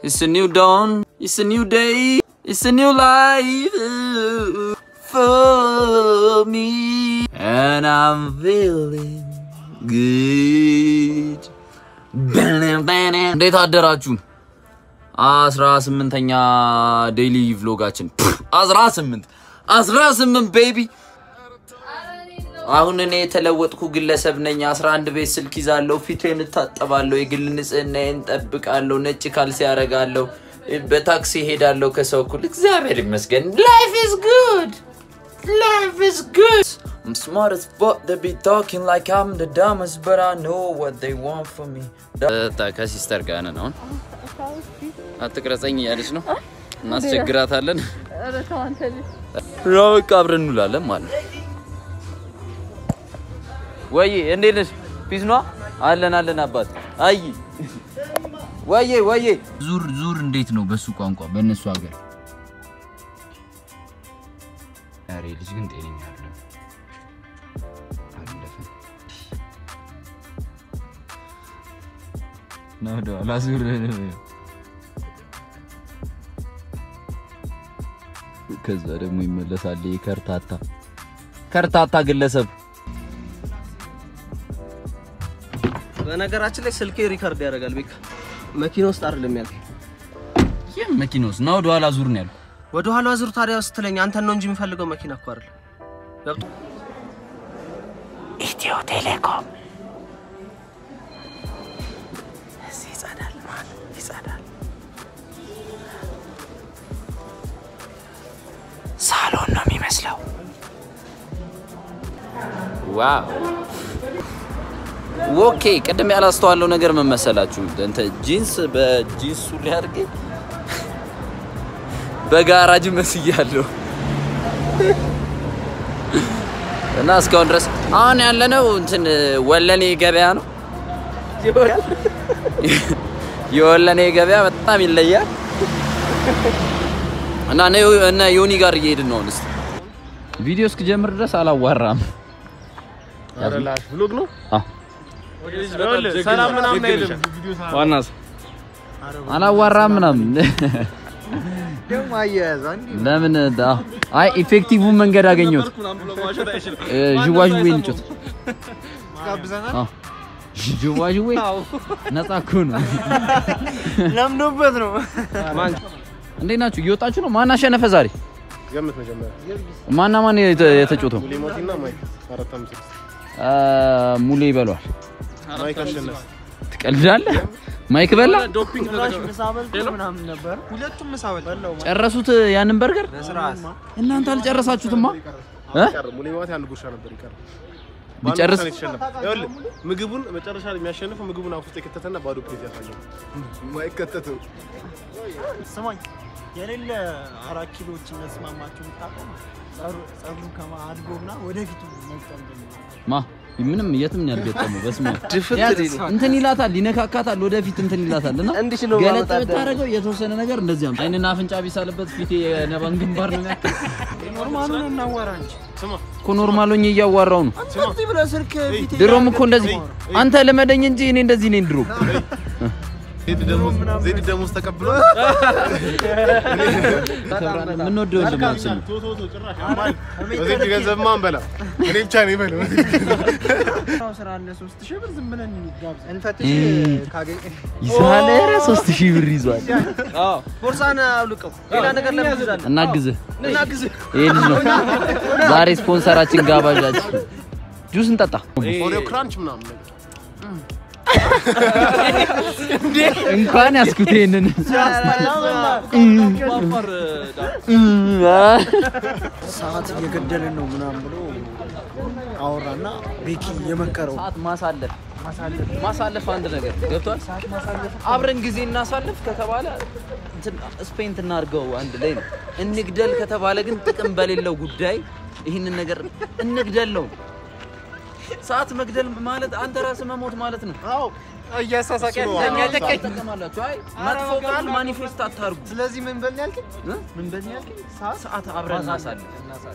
It's a new dawn. It's a new day. It's a new life for me. And I'm feeling good. እንዴት አደራችሁ 18ኛ ዴይሊ vlogአችን 18 ቤቢ አሁን እኔ ተለወጥኩ ግለሰብ ነኝ 11 ቤት ስልክ ይዛለሁ ፊቴን ታጠባለሁ የግል ንጽህናዬን ጠብቃለሁ ነጭ ካልሲ ያረጋለሁ በታክሲ ሄዳለሁ ከሰው ሁሉ እግዚአብሔር ይመስገን life is good I'm smart as fuck they be talking like I'm the dumbest but I know what they want from me ከሲስተር ጋር ነው አትቀረጸኝ ያለች ነው እናስቸግራታለን ነው ቀብረን እንላለን ማለት ወይ እንዴት ነሽ ፒስ ነው አለን አባት አይ ወይ ዙር እንዴት ነው በሱ ቋንቋ በእነሱ ሀገር አሬ ልጅ ግን ጤነኛ አይደለም ነው ላዙር ከዛ ደግሞ ይመለሳል ከርታታ ግለሰብ በነገራችን ላይ ስልኬ ሪከርድ ያደርጋል ቤካ መኪና ውስጥ አይደለም ያልከኝ መኪና ውስጥ ነው ወደ ኋላ ዙር ነው ያልኩ ወደ ኋላ ዙር ታዲያ ስትለኝ አንተ ነው እንጂ የምፈልገው መኪና እኮ አይደለም ገብቶ ኢትዮ ቴሌኮም ይጻዳል ሳሎን ነው የሚመስለው ዋው ኦኬ ቀደም ያላስተዋለው ነገር ምን መሰላችሁ እንተ ጂንስ በጂንስ ሱሪ አድርጌ በጋራጅ መስያለሁ እና እስካሁን ድረስ አሁን ያለነው እንትን ወለኔ ገበያ ነው የወለኔ ገበያ በጣም ይለያል እና ዮኒ ጋር እየሄድን ነው እንስ ቪዲዮ እስከጀምር ድረስ አላዋራም አረላሽ ብሎግ ነው ሰላም ምናምን አይደለም ዋናስ አላዋራም ምናምን ደም አያያዝ አንዲ ለምን አይ ኢፌክቲቭ መንገድ አገኘሁት ጅዋጅዌ እንጭት ጋብዘናል ጅዋጅዌ ነጣኩን ለምዶበት ነው ማን እንዴት ናችሁ እየወጣችሁ ነው ማን አሸነፈ ዛሬ ገምት መጀመሪያ ማን የተጫወተው ሙሊሞቲና ማይክ 4-5 ሙሌ ይበሏል ማይክ አሸነፈ ትቀልዳለህ ማይክ በላ ዶፒንግ ተደረገ ምናምን ነበር ሁለቱም መሳበል ጨረሱት ያንን በርገር በስርዓት እናንተ አልጨረሳችሁትማ ሙሊሞቲ አንድ ጉርሻ ነበር ይቀር ቢጨርስ ይኸውልህ ምግቡን መጨረሻ ላይ የሚያሸንፈው ምግቡን አፍ ውስጥ ከተተና ባዶ ፕሌት ያሳየው ማይክ ከተተው ሰማኝ የሌለ 4 ኪሎዎች መስማማቸው ታቆም ጸሩ ከማድጎና ወደፊቱ መጣም ማ ምንም የትም ያልገጠመው በስማ እንትን ይላታል ሊነካካታል ወደፊት እንትን ይላታልና ገለጥ ብታረገው የተወሰነ ነገር እንደዚህ አም አይንና አፍንጫ ቢሳልበት ፊቴ የነባን ግንባር ነው ያከ ኖርማሉን እናዋራ እንጂ ስማ እኮ ኖርማሉኝ እያዋራው ነው እንደዚህ ብለህ ስልክ ፊቴ ድሮም እኮ እንደዚህ አንተ ለመደኝ እንጂ እኔ እንደዚህ ነኝ ድሮ ዜድ ደሞዝ ተቀብሎ ምን ወደው ለማለት ቶ ጭራሽ አማል ዜድ ገንዘብ ማን በላ እኔ ብቻ ነኝ በለው ስራ አለ 3000 ብር ዝም ብለን እንጋብዝ እንፈትሽ ካገኝ ይሳለ 3000 ብር ይዟል አዎ ቦርሳና አውልቀው ሌላ ነገር ለምትዛለ እናግዝ ይሄ ነው ዛሬ ስፖንሰራችን ጋባዣችን ጁስ እንጠጣ ኦሪዮ ክራንች ምናምን ነገር እንኳን ያስኩት ይሄንን ሰዓት እየገደልን ነው ምናምን ብሎ አወራና ቤኪ የመከረው ሰዓት ማሳለፍ አንድ ነገር ገብቷል አብረን ጊዜ እናሳልፍ ከተባለ እንትን ስፔንት እናርገው አንድ ላይ ነው እንግደል ከተባለ ግን ጥቅም በሌለው ጉዳይ ይሄንን ነገር እንግደል ነው ሰዓት መግደል ማለት አንተ ራስ መሞት ማለት ነው አዎ እያሳሳቀ ተቀማላችሁ አይ መጥፎ ቃል ማኒፌስት አታርጉ ስለዚህ ምን በል ያልከኝ ሰዓት አብረን እናሳልፍ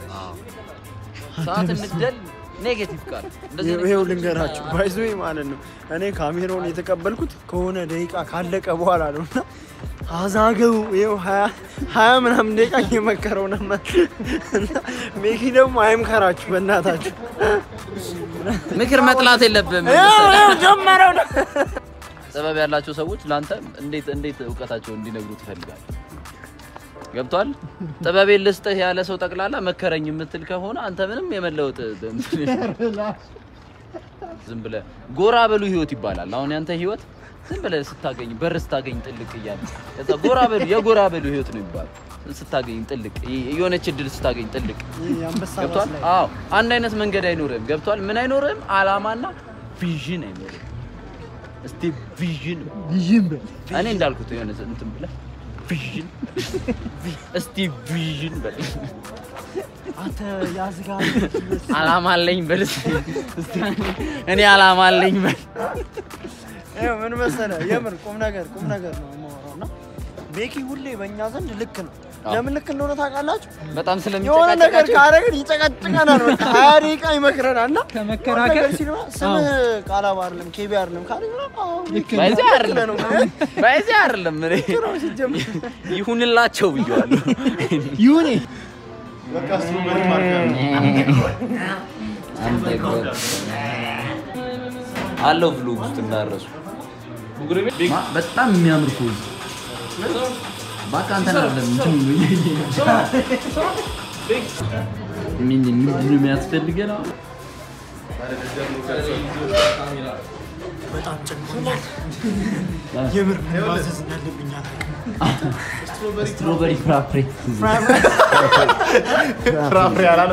ሰዓት እንግደል ኔጌቲቭ ቃል እንደዚህ ይሄው ልንገራችሁ ባይዞይ ማለት ነው እኔ ካሜራውን የተቀበልኩት ከሆነ ደቂቃ ካለቀ በኋላ ነውና አዛገው ይኸው 20 ምናምን ደቂቃ እየመከረው ነበር። ሜኪ ደግሞ አይምከራችሁ በእናታችሁ። ምክር መጥላት የለብህም። ጀመረው ነው። ጥበብ ያላቸው ሰዎች ላንተ እንዴት እውቀታቸው እንዲነግሩ ትፈልጋለህ? ገብቷል? ጥበብ ልስጥህ ያለ ሰው ጠቅላላ መከረኝ የምትል ከሆነ አንተ ምንም የመለውጥ ዝም ብለህ ጎራ በሉ ህይወት ይባላል። አሁን ያንተ ህይወት ዝም ብለህ ስታገኝ በር ስታገኝ ጥልቅ ይያል ከዛ የጎራ በሉ ህይወት ነው ይባላል። ስታገኝ ጥልቅ የሆነች እድል ስታገኝ ጥልቅ ገብቷል? አዎ አንድ አይነት መንገድ አይኖርም። ገብቷል? ምን አይኖርም? አላማና ቪዥን አይኖርም። እስቲ ቪዥን እኔ እንዳልኩት የሆነ እንትን ብለህ ቪዥን እስቲ ቪዥን በል አንተ ያዝጋ አላማ አለኝ በል እኔ አላማ አለኝ በል ይሄ ምን መሰለህ የምር ቁም ነገር ነው የማወራውና ቤኪ ሁሌ በእኛ ዘንድ ልክ ነው። ለምን ልክ እንደሆነ ታውቃላችሁ? በጣም የሆነ ነገር ካደረግን ይጨቀጭቀናል። በቃ 20 ደቂቃ ይመክረናልና ከመከራከር ሲል ስምህ ቃላባ አይደለም ኬቢ አይደለም ካለኝ ባይዚ አይደለም ይሁንላቸው ብየዋለሁ። ይሁን በቃ ስትሮበሪ ማርከር አለው ብሎ ውስጥ እንዳረሱ በጣም የሚያምር ኮዝ ባካ አንተ አይደለም ምን የሚያስፈልገው በጣም ጨንቆኛል። የምር ማዘዝ እንዳለብኛል። ስትሮበሪ ፍራፍሬ አላለ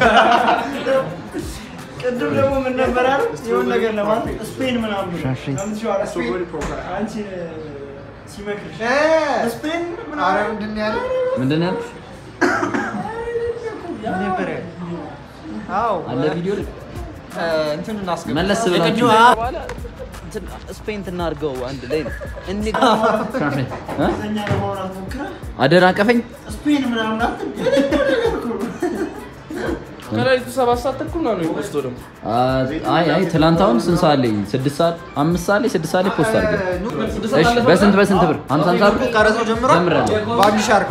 ቅድም ደግሞ ምን ነበር አይደል? የሆነ ነገር ለማለት ስፔን ምናምን አንቺ ሲመክርሽ ስፔን ምንድን ነው ነበር? አዎ አለ ቪዲዮ እንትን እናስገባ መለስ ብላችሁ ስፔን እናርገው አንድ ላይ ነው እኛ ለማውራት ሞክራ አደራ አቀፈኝ ስፔን ምናምን ከላይቱ 7 ሰዓት ተኩል ነው የፖስቶ ደግሞ አይ ትላንት አሁን ስንት ሰዓት ላይ 6 ሰዓት 5 ሰዓት ላይ 6 ሰዓት ላይ ፖስት አድርገን እሺ በስንት ብር 50 ብር ቀረጸው ጀምሯል በአንድ ሻርክ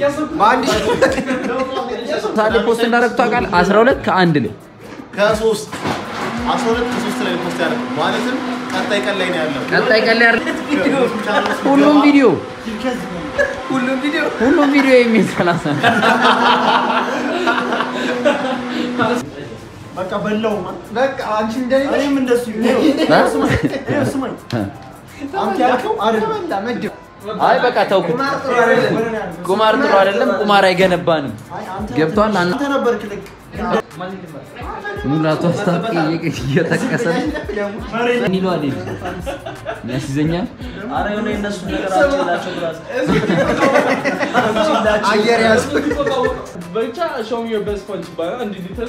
ሰዓት ላይ ፖስት እንዳደረግኩ ታውቃለህ 12 ከ1 ላይ ከ3 12 ከ3 ላይ ፖስት ያደረገው ማለትም ቀጣይ ቀን ላይ ነው ያለው። ቀጣይ ቀን ላይ ሁሉም ቪዲዮ የሚል 30 በቃ በላውማ በቃ አንቺ እንደኔ እኔም እንደሱ ስማኝ አንተ ያልከው አይደለም አይ በቃ ተውኩት። ቁማር ጥሩ አይደለም። ቁማር አይገነባንም። ገብቷል? አንተ ነበርክ ልክ ሙላቱ አስታጥቂ እየተከሰ ምን ይሏል? ያስይዘኛል። አረ የሆነ እነሱ ነገር አጭላቸው ብራስ አየር ያዝ ብቻ show me your best punch ባላ እንዴ ዲተላ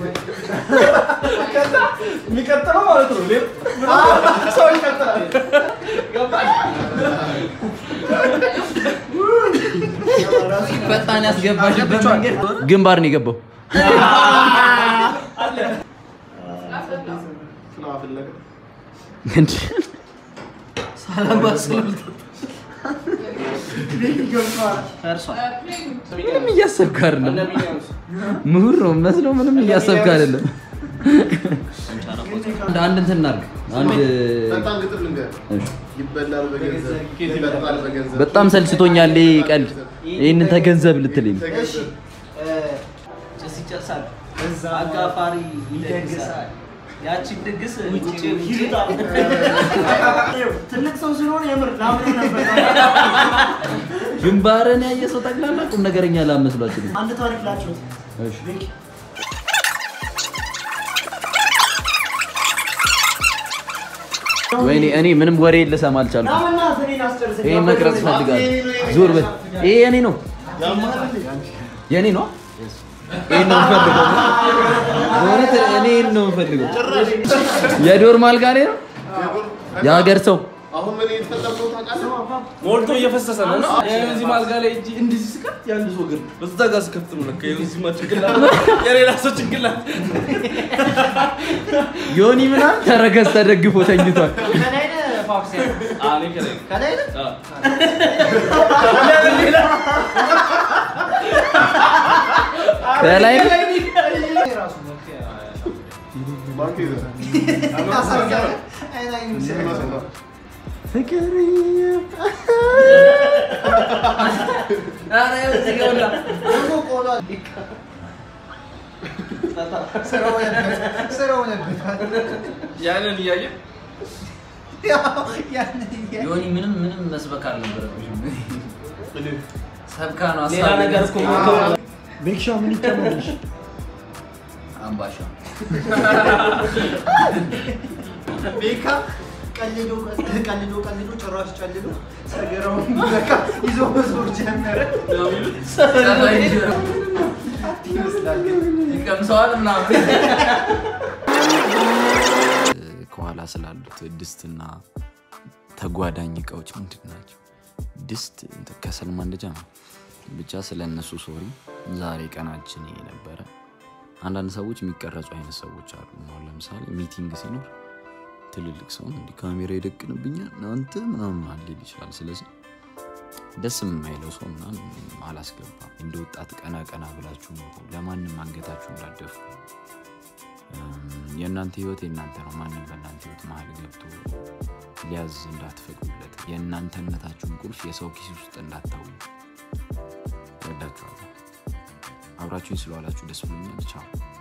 ሚቀጥለው ማለት ነው ሌላ ሰው ይቀጥላል ገባኝ ፈጣን ያስገባሽበት መንገድ ግንባር ነው የገባው አለ ስለአፈለገ እንዴ ሰላም ባስልም ምንም እያሰብክ አይደለም ምሁር ነው መስሎ ምንም እያሰብክ አይደለም አንድ እንትን እናድርግ አንድ በጣም ግጥም ልንገር ይበላል በገንዘብ በጣም ሰልችቶኛል ቀልድ ይሄንን ተገንዘብ ልትልኝ ሲጨርሳል እዛ አጋፋሪ ይደግሳል ያቺ ድግስ ውጪ ትልቅ ሰው ስለሆነ የምር ላምሮ ነበር ግንባርን ያየ ሰው ጠቅላላ ቁም ነገረኛ ላመስሏችሁ አንድ ታሪክ ላችሁ እሺ ወይኔ እኔ ምንም ወሬ ልሰማ አልቻልኩም ይሄ መቅረጽ ፈልጋለሁ ዞር በል ይሄ የኔ ነው ይሄ ነው ፈልገው ወሬት እኔ ነው ፈልገው የዶር ማልጋ ላይ ነው ያገር ሰው አሁን ምን እየተፈጠረው ታውቃለህ ሞልቶ እየፈሰሰ ነው ነው እዚህ ማልጋ ላይ እጂ እንደዚህ ስከት ያንዱ ሰው ግን በዛ ጋር ስከት ነው ለካ እዚህ ማጭግላ የሌላ ሰው ጭግላ ዮኒ ምናምን ተረገዝ ተደግፎ ተኝቷል አለ ከላይ በላይ ባንክ ይዘህ ያንን እያየ ዮኒ ምንም መስበክ አልነበረብሽም ሰብካ ነው ሌላ ነገር እኮ ቤክሻ ምን ይጨመርልሽ አምባሻ ቤካ ቀልዶ ጭራሽ ጨልዶ ሰገራው በቃ ይዞ መዞር ጀመረ ይቀምሰዋል ምናምን ከኋላ ስላሉት ድስትና ተጓዳኝ እቃዎች ምንድን ናቸው? ድስት ከሰልማን ልጅ ነው ብቻ ስለነሱ ሶሪ ዛሬ ቀናችን ይሄ ነበረ። አንዳንድ ሰዎች የሚቀረጹ አይነት ሰዎች አሉ። ለምሳሌ ሚቲንግ ሲኖር ትልልቅ ሰው እንዲ ካሜራ ይደቅንብኛል አንተ ምናምን አልል ይችላል። ስለዚህ ደስ የማይለው ሰው ምናምን አላስገባም። እንደ ወጣት ቀና ብላችሁ ነው ለማንም አንገታችሁ እንዳደፉ። የእናንተ ህይወት የእናንተ ነው። ማንም በእናንተ ህይወት መሀል ገብቶ ሊያዝ እንዳትፈቅዱለት። የእናንተነታችሁን ቁልፍ የሰው ኪስ ውስጥ እንዳታውሉ። ወዳችኋለሁ። አብራችሁኝ ስለዋላችሁ ደስ ብሎኛል። ቻው